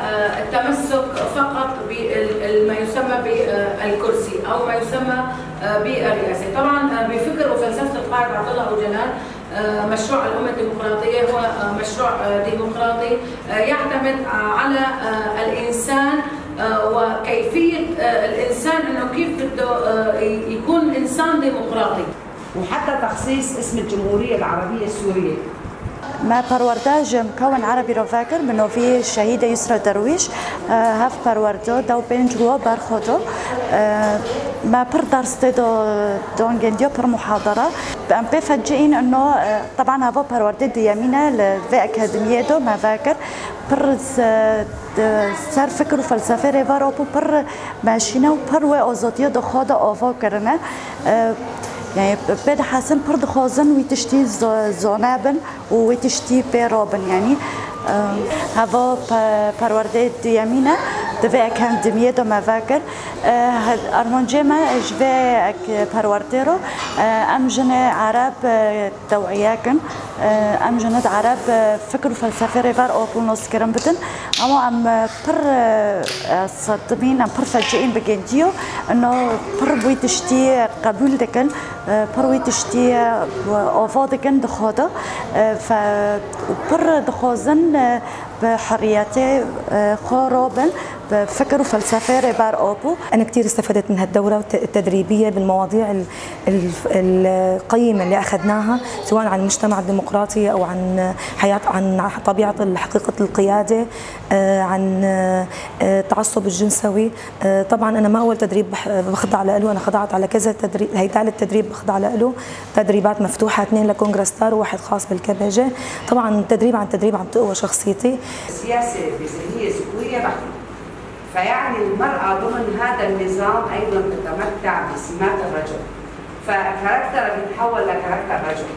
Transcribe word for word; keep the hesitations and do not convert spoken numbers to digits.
التمسك فقط بما يسمى بالكرسي او ما يسمى بالرئاسه. طبعا بفكر وفلسفه القائد عبد الله ابو جلال مشروع الامه الديمقراطيه هو مشروع ديمقراطي يعتمد على الانسان وكيفيه الانسان انه كيف بده يكون انسان ديمقراطي. وحتى تخصيص اسم الجمهوريه العربيه السوريه. ما پرورداج مكون عربي رو فاكر منو في الشهيدة يسرى درويش هاف پروردو دو بينج رو برخودو ما پر درس دو دونجنديو پر محاضرة بأم بفجئين انه طبعا هذا پرورده ديامينة لفي اكاديمية دو ما فاكر پر سر فكر وفلسفه ريفارو پر ماشينه و پر و آزادی دو خود آفا کرنه يعني بدا حسن برد خوزن ويتشتي زونابن ويتشتي بيروبن يعني هذا پرورده ديامينه دفع اكاديميه دو ما فاكر ارمانجيما جفا پرورده رو ام جنه عرب توعياكن ام جنه عرب فكر وفلسفه ريفار اوبو نص كرم بدن اما ام بر صدمين ام بر فجئين بجنديو انه بر بويتشتي قبول دكن بر ويتشتي اوفادكن دخوده ف بر دخوزن بحرياتي خروبن بفكر وفلسفه ريبار اوبو. انا كثير استفدت من هالدوره التدريبيه بالمواضيع القيمه اللي اخذناها سواء عن المجتمع الديمقراطي او عن حياه عن طبيعه حقيقه القياده، عن التعصب الجنسوي. طبعا انا ما اول تدريب بخضع له، انا خضعت على كذا تدريب، هي ثالث تدريب بخضع له، تدريبات مفتوحه اثنين لكونغرس ستار وواحد خاص بالكبجه. طبعا تدريب عن تدريب عم تقوى شخصيتي. السياسه بذهنيه ذكوريه بحته، فيعني المرأة ضمن هذا النظام أيضا تتمتع بسمات الرجل، فكاركتر بيتحول لكاركتر رجل.